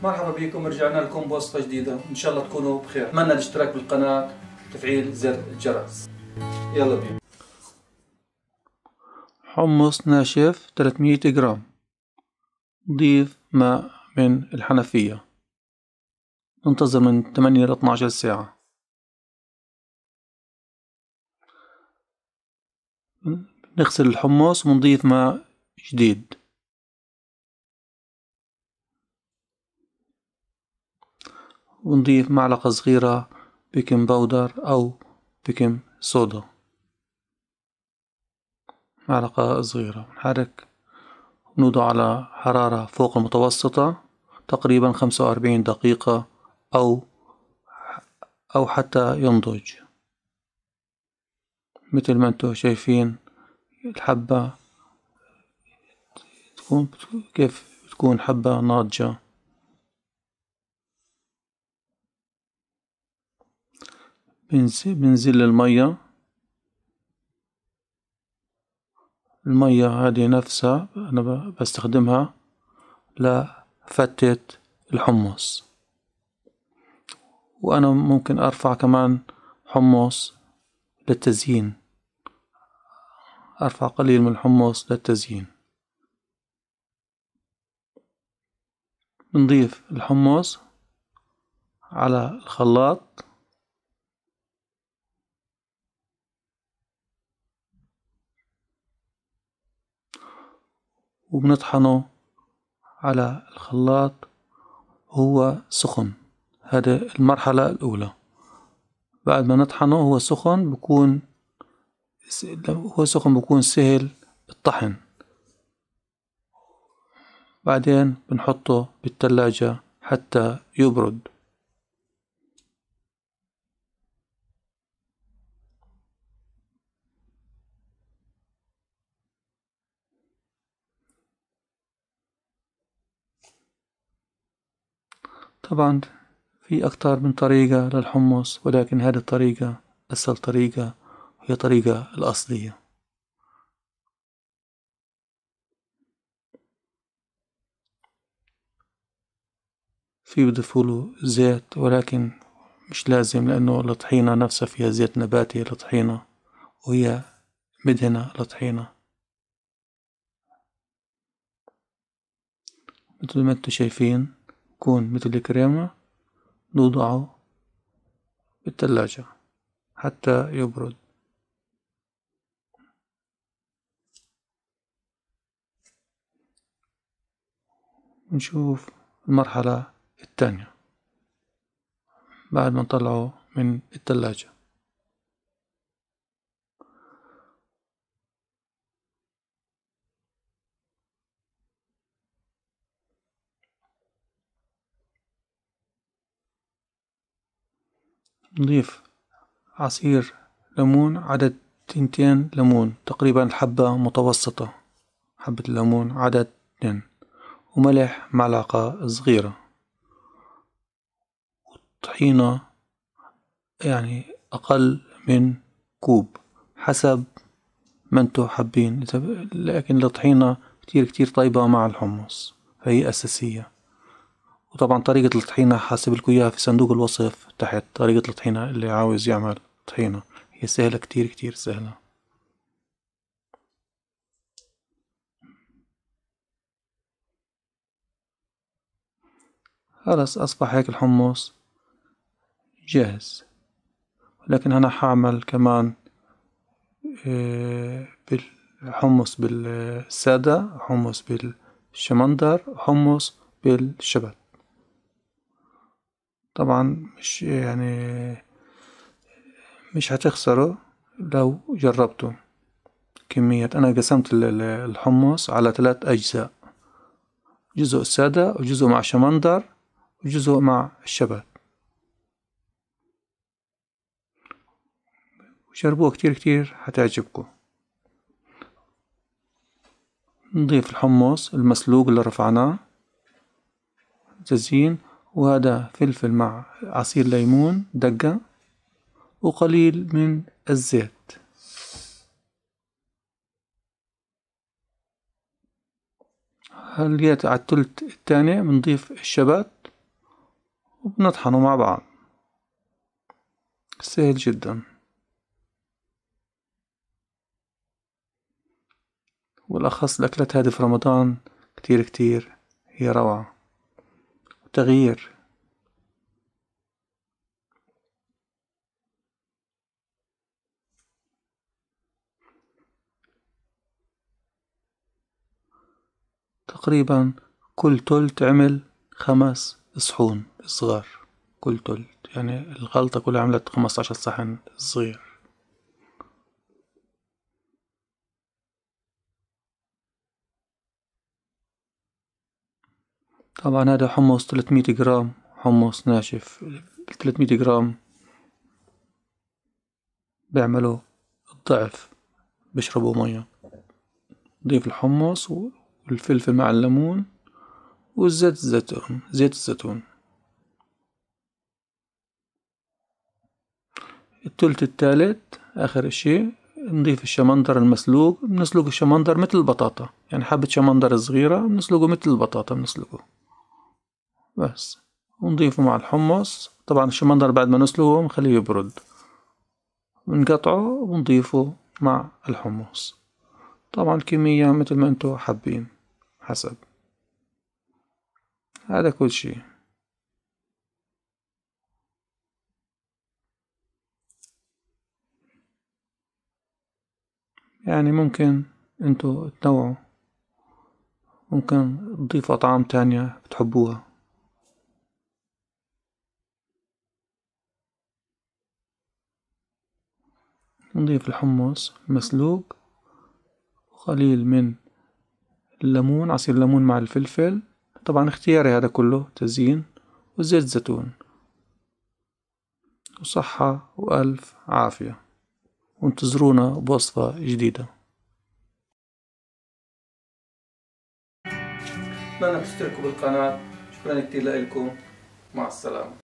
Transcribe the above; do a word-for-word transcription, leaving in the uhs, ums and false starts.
مرحبا بكم، رجعنا لكم بوصفة جديدة، إن شاء الله تكونوا بخير. أتمنى الاشتراك بالقناة وتفعيل زر الجرس. يلا بينا. حمص ناشف ثلاثمية جرام. نضيف ماء من الحنفية. ننتظر من ثمانية إلى اثني عشر ساعة. نغسل الحمص ونضيف ماء جديد. ونضيف معلقة صغيرة بيكنج باودر أو بيكنج صودا، معلقة صغيرة. نحرك ونوضع على حرارة فوق المتوسطة تقريبا خمسة وأربعين دقيقة أو أو حتى ينضج. مثل ما انتم شايفين الحبة تكون كيف تكون حبة ناضجة. بنزل المية. المية هذه نفسها أنا بستخدمها لفتة الحمص، وأنا ممكن أرفع كمان حمص للتزيين، أرفع قليل من الحمص للتزيين. بنضيف الحمص على الخلاط وبنطحنه على الخلاط هو سخن. هذا المرحلة الأولى. بعد ما نطحنه هو سخن بكون هو سخن بكون سهل الطحن. بعدين بنحطه بالثلاجة حتى يبرد. طبعا في أكثر من طريقة للحمص، ولكن هذه الطريقة أسهل طريقة، هي طريقة الأصلية. في بضيفوله زيت، ولكن مش لازم، لأنه الطحينة نفسها فيها زيت نباتي الطحينة، وهي مدهنة الطحينة. مثل ما انتم شايفين يكون مثل الكريمة. نوضعه بالثلاجة حتى يبرد. نشوف المرحلة الثانية بعد ما نطلعه من الثلاجة. نضيف عصير ليمون، عدد تنتين ليمون تقريبا، الحبة متوسطة، حبة الليمون عدد اثنين، وملح معلقة صغيرة، والطحينة يعني أقل من كوب حسب ما انتو حابين، لكن الطحينة كتير كتير طيبة مع الحمص فهي أساسية. وطبعا طريقة الطحينة حاسبلكوا إياها في صندوق الوصف تحت، طريقة الطحينة اللي عاوز يعمل طحينة هي سهلة، كتير كتير سهلة. خلاص أصبح هيك الحمص جاهز. لكن أنا حاعمل كمان بالحمص بالسادة، حمص بالشمندر، حمص بالشبت. طبعا مش يعني مش هتخسروا لو جربتوا. كمية أنا قسمت الحمص على ثلاث أجزاء، جزء سادة وجزء مع شمندر وجزء مع الشبت، وشربوه كتير كتير هتعجبكم. نضيف الحمص المسلوق اللي رفعناه تزيين، وهذا فلفل مع عصير ليمون دقة وقليل من الزيت. هل جيت على الثلث الثاني بنضيف الشبت وبنطحنه مع بعض. سهل جدا. والأخص الأكلات هذه في رمضان كتير كتير هي روعة وتغيير. تقريبا كل تل تعمل خمس صحون صغار. كل تل يعني الخلطة كلها عملت خمستاشر صحن صغير. طبعا هذا حمص ثلاثمية جرام، حمص ناشف. ثلاثمية جرام بيعملوا الضعف، بيشربوا مية. نضيف الحمص والفلفل مع الليمون والزيت الزيتون، زيت الزيتون. التلت التالت آخر اشي نضيف الشمندر المسلوق. بنسلق الشمندر مثل البطاطا، يعني حبة شمندر صغيرة بنسلقه مثل البطاطا بنسلقه بس، ونضيفه مع الحمص. طبعا الشمندر بعد ما نسلقه نخليه يبرد، بنقطعه ونضيفه مع الحمص. طبعا الكمية مثل ما انتو حابين حسب. هذا كل شي. يعني ممكن انتو تنوعوا، ممكن تضيفوا أطعام تانية بتحبوها. نضيف الحمص المسلوق وقليل من الليمون، عصير الليمون مع الفلفل. طبعا اختياري هذا كله تزيين. وزيت زيتون. وصحة وألف عافية، وانتظرونا بوصفة جديدة. أتمنى تشتركوا بالقناة. شكرا كتير لكم. مع السلامة.